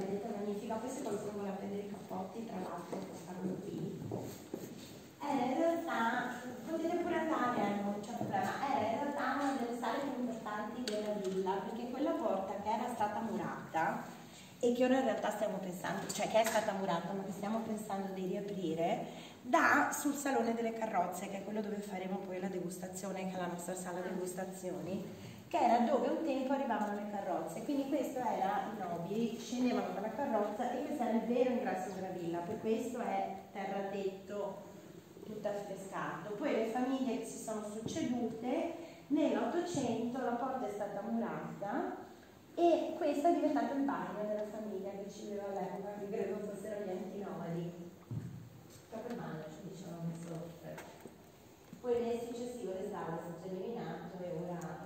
vedete, magnifica. Poi se qualcuno vuole prendere i cappotti, tra l'altro, stanno qui. In realtà, potete pure andare, non c'è problema, era in realtà una delle sale più importanti della villa, perché quella porta che era stata murata e che ora in realtà stiamo pensando, cioè che è stata murata ma che stiamo pensando di riaprire, dà sul salone delle carrozze, che è quello dove faremo poi la degustazione, che è la nostra sala degustazioni, che era dove un tempo arrivavano le carrozze. Quindi questo era, i nobili scendevano dalla carrozza e questo era il vero ingresso della villa, poi questo è terratetto tutto affrescato. Poi le famiglie che si sono succedute, nell'Ottocento la porta è stata murata e questo è diventato il bagno della famiglia che ci viveva all'epoca, che credo fossero gli antinomadi. Proprio il bagno, ci dicevano messo. Poi nel successivo le sale è stato eliminato e ora